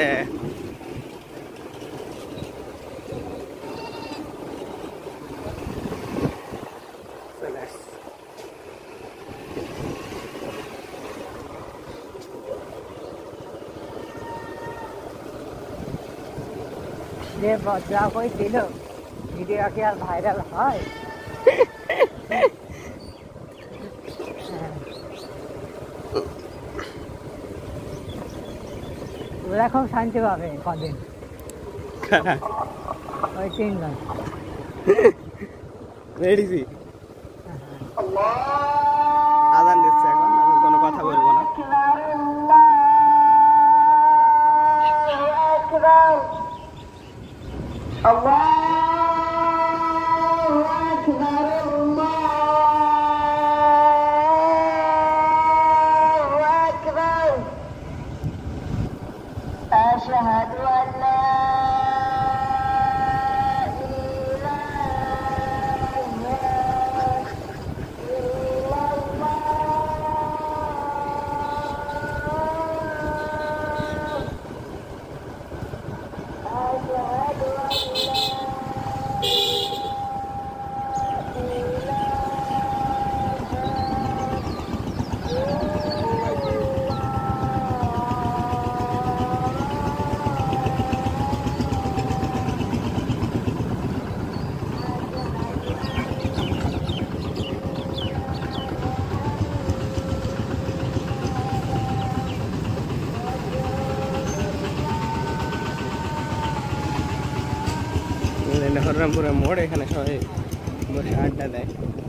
যে বজ্রা কই দিল ভিডিও কি আর ভাইরাল হয়? ওরা খুব শান্তি পাবে কদিন, ওই তিনজন মেডিসি আজান দিচ্ছে, এখন আমি কোনো কথা বলবো না। أشهد أن لا হররামপুরের মোড়, এখানে সবাই বসে আড্ডা দেয়।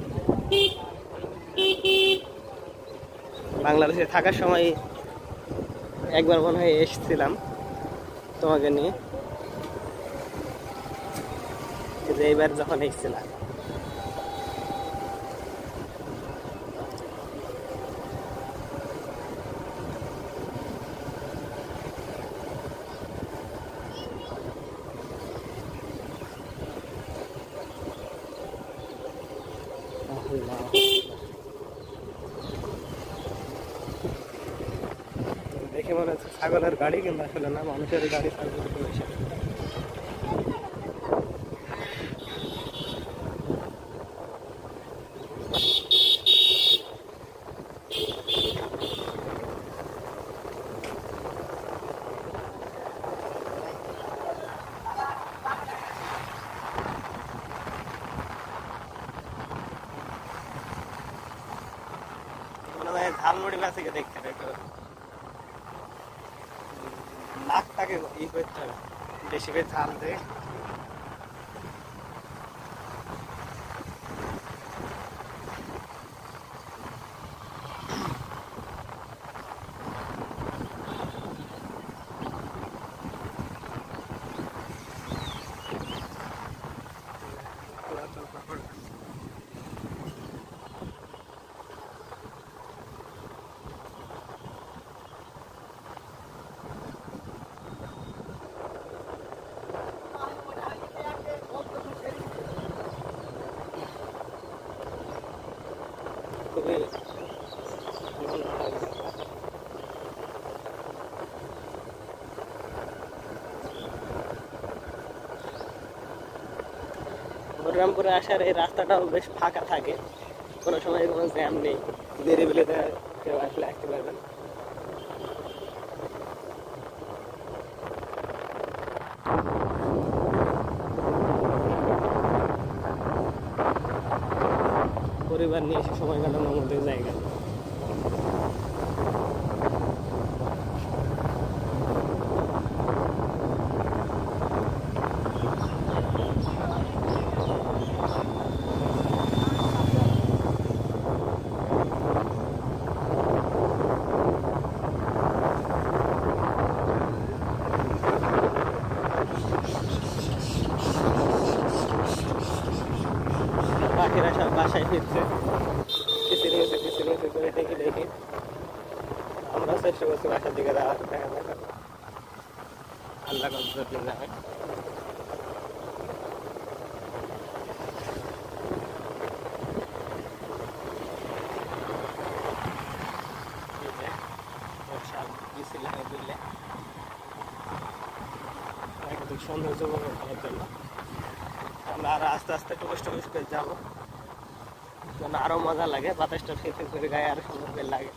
বাংলাদেশে থাকার সময় একবার মনে হয় এসেছিলাম তোমাকে নিয়ে, কিন্তু এইবার যখন এসেছিলাম দেখে মনে হচ্ছে ছাগলের গাড়ি, কিন্তু আসলে না, মানুষের গাড়ি। ছাগল ঝালমুড়ি মাছকে দেখতে দেখো, নাকটাকে ই করতে হবে, বেশি করে ঝাল দেয়। হররামপুরে আসার এই রাস্তাটাও বেশ ফাঁকা থাকে, কোনো সময় কোনো জ্যাম নেই, দেরি বেলে কেউ আসলে আসতে পারবেন। পরিবার নিয়ে এসে সময় কাটানোর মধ্যে জায়গা। পাখিরা সব বাসায় ফিরছে। আমরা চেষ্টা করছি বাসার দিকে যাওয়ার, দেখা যাক আল্লাহ কত যাবে। সৌন্দর্য উপভোগ করার জন্য আমরা আরো আস্তে আস্তে টুকুস টুকুস করে যাবো, যেন আরো মজা লাগে, বাতাসটা ফিরফির করে গায়ে আরো সুন্দর করে লাগে।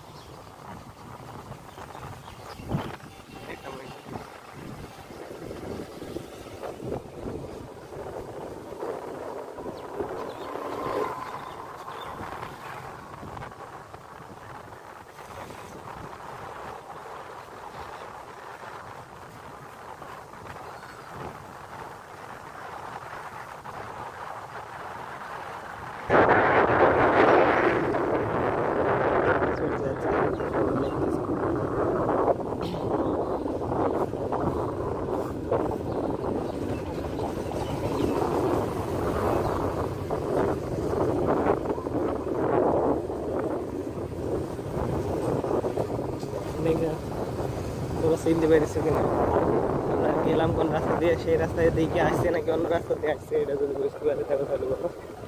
তোরা চিনতে পেরেছো কিনা, আমরা গেলাম কোন রাস্তা দিয়ে, সেই রাস্তায় দিকে আসছে নাকি অন্য রাস্তা দিয়ে আসছে, এটা যদি বুঝতে পারে তাহলে ভালো বলো।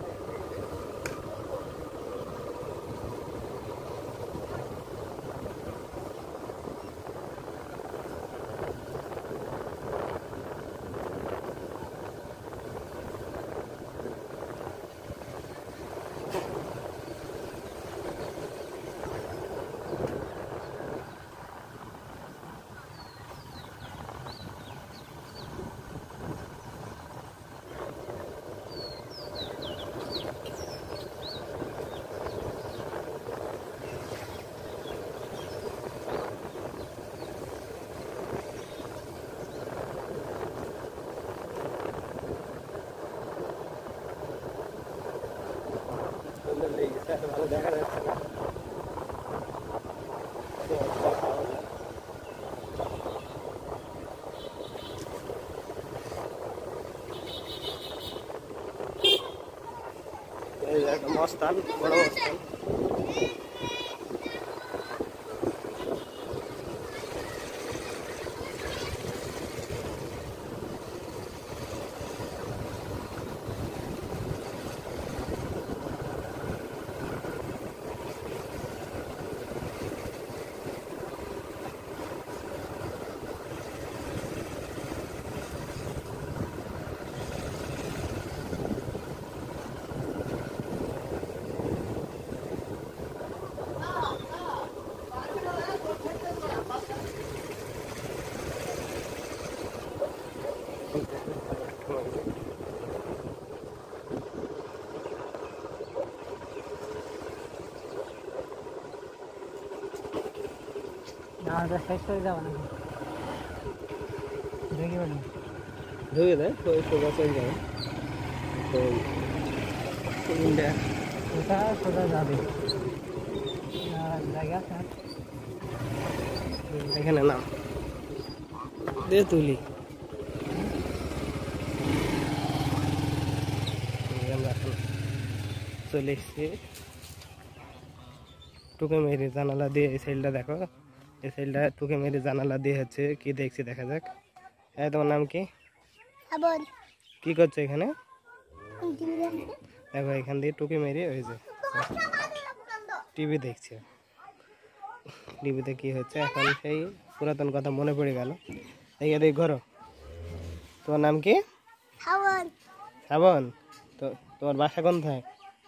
ভালো দেখা যাচ্ছে না, একটা মস্তান, বড় মস্তান। আমাদের শেষ করে যাবো না, দেখি বলি ঢুকে দেয় তো সোজা চলে যাবে, তো ইন্ডিয়া ওটা সোজা যাবে। আর জায়গা আছে এখানে নাম দে তুলি। আমরা এখন চলে এসেছি টুকে মেরি জানালা দিয়ে, এই সাইডটা দেখো, এই সাইডটা টুকে মেরি জানালা দিয়ে হচ্ছে কি দেখছি, দেখা যাক। হ্যাঁ, তোমার নাম কি? কি করছো এখানে? দেখো এখান দিয়ে টুকে মেরি ওই যে টিভি দেখছে, টিভিতে কি হচ্ছে এখন সেই পুরাতন কথা মনে পড়ে গেল। এই দেখ ঘরো, তোমার নাম কি? শ্রাবণ। তো তোমার বাসা কোথায়?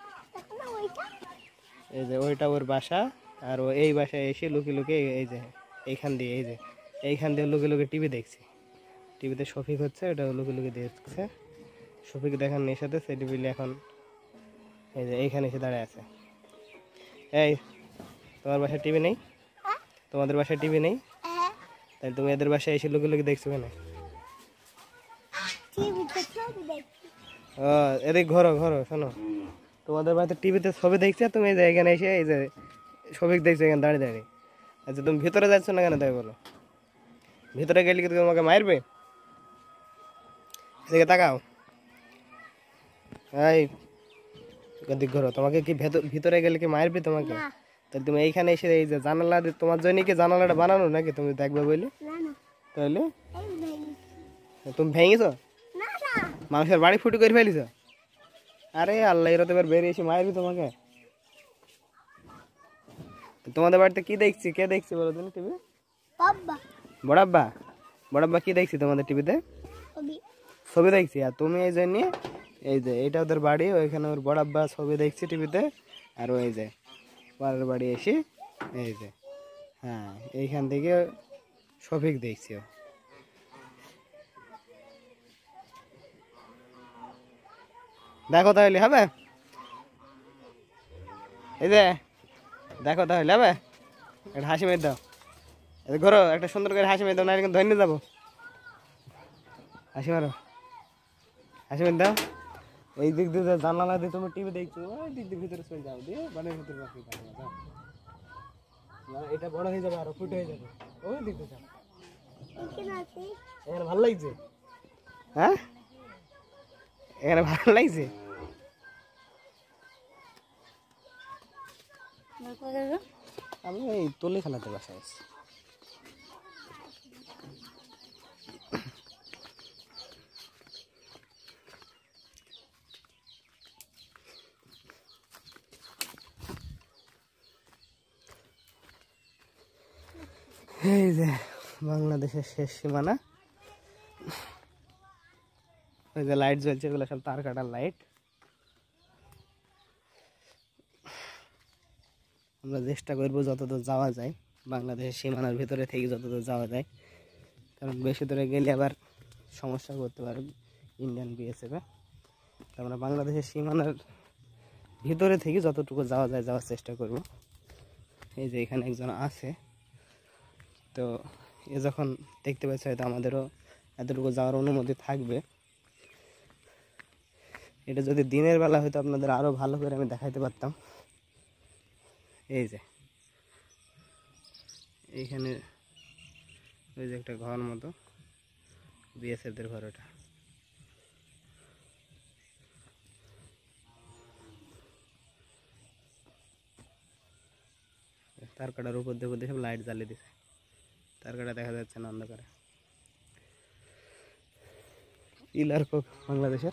এই যে ওইটা ওর বাসা, আর ও এই বাসায় এসে লুকিয়ে লুকিয়ে এই যে এইখান দিয়ে এই যে এইখান দিয়ে লুকিয়ে লুকিয়ে টিভি দেখছি। টিভিতে শফিক হচ্ছে, ওটা লুকিয়ে লুকিয়ে দেখছে। শফিক দেখার নেশাতে সেই টিভি এখন এই যে এইখানে এসে দাঁড়ায় আছে। এই তোমার বাসায় টিভি নেই? তোমাদের বাসায় টিভি নেই? তাহলে তুমি এদের বাসায় এসে লুকিয়ে লুকিয়ে দেখছো কেন? ও এদিক ঘরো ঘরো, শোনো, তোমাদের বাড়িতে টিভিতে ছবি দেখছে, তুমি এই যে এখানে এসে এই যে শফিক দেখছো এখানে দাঁড়িয়ে দাঁড়িয়ে। আচ্ছা তুমি ভিতরে যাচ্ছ না কেন তাই বলো? ভিতরে গেলে কি তুমি আমাকে মারবে? এদিকে তাকাও, এই এদিক ঘরো, তোমাকে কি ভিতরে গেলে কি মারবে তোমাকে? তাহলে তুমি এইখানে এসে এই যে জানালা দিয়ে তোমার জন্য কি জানালাটা বানানো নাকি তুমি দেখবে বলে? তাহলে তুমি ভেঙেছো? মানুষের বাড়ি ফুটো করে ফেলিছ? আরে আল্লাহ, এরা তো এবার বেরিয়ে এসে মারবি তোমাকে। তোমাদের বাড়িতে কি দেখছি, কে দেখছি বলো তুমি টিভি? বড়াব্বা। বড়াব্বা কি দেখছি তোমাদের টিভিতে? ছবি দেখছি। আর তুমি এই জন্য এই যে এইটা ওদের বাড়ি, ওইখানে ওর বড়াব্বা ছবি দেখছি টিভিতে। আর ওই যে পাড়ার বাড়ি এসে এই যে হ্যাঁ এইখান থেকে শফিক দেখছি। দেখো তাহলে হবে, এই যে দেখো তাহলে হবে। একটা হাসি মেরে দাও, ঘোরো একটা সুন্দর করে হাসি মেরে দাও, না কিন্তু ধন্য যাবো। হাসি মারো, হাসি মেরে দাও। ওই দিক দিয়ে জানালা দিয়ে তুমি টিভি দেখছো, ওই দিক দিয়ে ভিতরে চলে যাও, দিয়ে বাড়ির ভিতরে রাখি যাও। এটা বড় হয়ে যাবে, আরো ফুট হয়ে যাবে। ওই দিক দিয়ে যাও। এখানে ভালো লাগছে? হ্যাঁ এখানে ভালো লাগছে? আমি এই তলি খেলাতে বাসায় আছি। এই যে বাংলাদেশের শেষ সীমানা, ওই যে লাইট জ্বলছে, এগুলো সব তার কাটার লাইট। আমরা চেষ্টা করবো যতদূর যাওয়া যায় বাংলাদেশের সীমানার ভিতরে থেকে যতদূর যাওয়া যায়, কারণ বেশি দূরে গেলে আবার সমস্যা করতে পারে ইন্ডিয়ান বিএসএফে। তো আমরা বাংলাদেশের সীমানার ভিতরে থেকে যতটুকু যাওয়া যায় যাওয়ার চেষ্টা করব। এই যে এখানে একজন আছে, তো এ যখন দেখতে পাচ্ছে হয়তো আমাদেরও এতটুকু যাওয়ার অনুমতি থাকবে। এটা যদি দিনের বেলা হয়তো আপনাদের আরও ভালো করে আমি দেখাইতে পারতাম। এই যে এইখানে ওই যে একটা ঘর মতো, বিএসএফদের ঘর ওটা। তার কাটার উপর দিয়ে উপর দিয়ে সব লাইট জ্বালিয়ে দিছে, তার কাটা দেখা যাচ্ছে না অন্ধকারে। পিলার কোক বাংলাদেশের।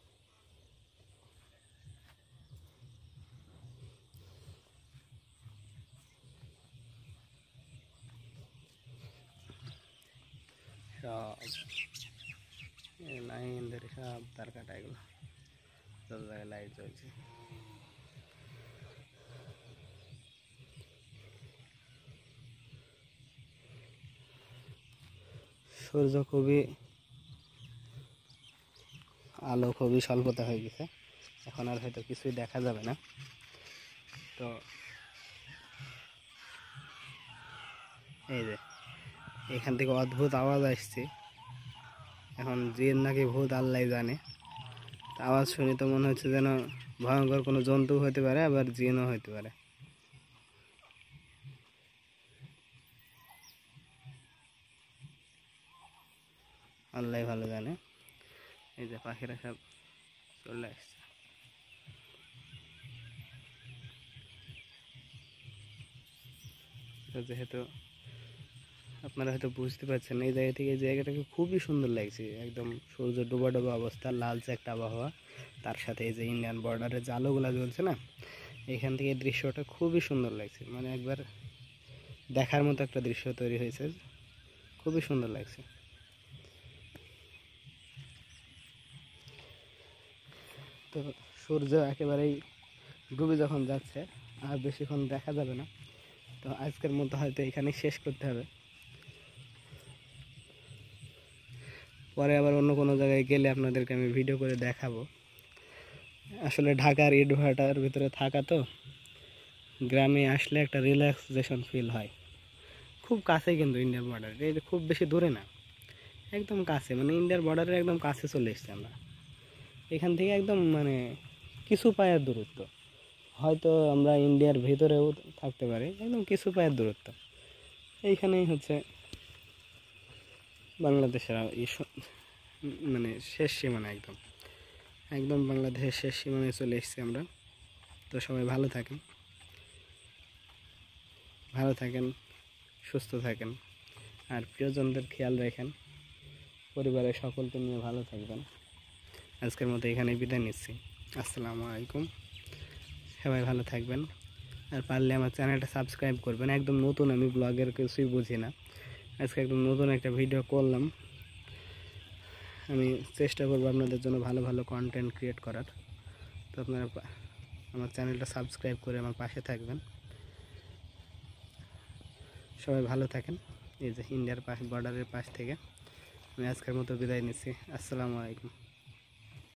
সব লাইন ধরে সব তার কাটা, এগুলো সব জায়গায় লাইট জ্বলছে। সূর্য খুবই আলো খুবই স্বল্পতা হয়ে গেছে, এখন আর হয়তো কিছুই দেখা যাবে না। তো এই যে এখান থেকে অদ্ভুত আওয়াজ আসছে, এখন জিন নাকি ভূত আল্লাহ জানে। আওয়াজ শুনে তো মনে হচ্ছে যেন ভয়ঙ্কর কোনো জন্তু হতে পারে, আবার জিনও হতে পারে। আল্লাহ ভালো জানে। এই যে পাখিরা সব চলে আসছে। তো যেহেতু আপনারা হয়তো বুঝতে পারছেন, এই জায়গা থেকে এই জায়গাটাকে খুবই সুন্দর লাগছে, একদম সূর্য ডোবা ডোবা অবস্থা, লালচে একটা আবহাওয়া, তার সাথে এই যে ইন্ডিয়ান বর্ডারের যে আলোগুলা জ্বলছে না, এখান থেকে এই দৃশ্যটা খুবই সুন্দর লাগছে, মানে একবার দেখার মতো একটা দৃশ্য তৈরি হয়েছে, খুবই সুন্দর লাগছে। তো সূর্য একেবারেই ডুবে যখন যাচ্ছে, আর বেশিক্ষণ দেখা যাবে না, তো আজকের মতো হয়তো এখানে শেষ করতে হবে। পরে আবার অন্য কোনো জায়গায় গেলে আপনাদেরকে আমি ভিডিও করে দেখাবো। আসলে ঢাকার ইটভাটার ভিতরে থাকা, তো গ্রামে আসলে একটা রিল্যাক্সেশন ফিল হয়। খুব কাছে কিন্তু ইন্ডিয়ার বর্ডার, এটা খুব বেশি দূরে না, একদম কাছে, মানে ইন্ডিয়ার বর্ডারের একদম কাছে চলে এসছি আমরা। এখান থেকে একদম মানে কিছু পায়ের দূরত্ব, হয়তো আমরা ইন্ডিয়ার ভিতরেও থাকতে পারি, একদম কিছু পায়ের দূরত্ব। এইখানেই হচ্ছে বাংলাদেশের মানে শেষ সীমানা, একদম একদম বাংলাদেশের শেষ সীমানায় চলে এসেছি আমরা। তো সবাই ভালো থাকেন। ভালো থাকেন, সুস্থ থাকেন, আর প্রিয়জনদের খেয়াল রাখেন, পরিবারের সকলকে নিয়ে ভালো থাকবেন। আজকের মতো এখানে বিদায় নিচ্ছি। আসসালামু আলাইকুম। সবাই ভালো থাকবেন, আর পারলে আমার চ্যানেলটা সাবস্ক্রাইব করবেন। একদম নতুন, আমি ব্লগের কিছুই বুঝি না, আজকে একদম নতুন একটা ভিডিও করলাম। আমি চেষ্টা করবো আপনাদের জন্য ভালো ভালো কন্টেন্ট ক্রিয়েট করার। তো আপনারা আমার চ্যানেলটা সাবস্ক্রাইব করে আমার পাশে থাকবেন। সবাই ভালো থাকেন। এই যে ইন্ডিয়ার পাশ, বর্ডারের পাশ থেকে আমি আজকের মতো বিদায় নিচ্ছি। আসসালামু আলাইকুম।